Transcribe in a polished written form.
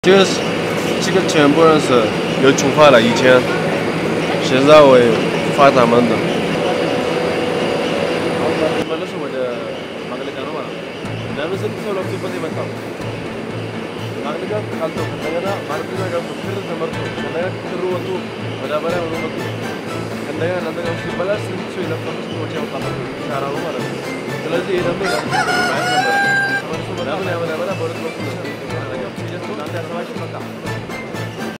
这个全部人是又出发了以前，现在为发他们的。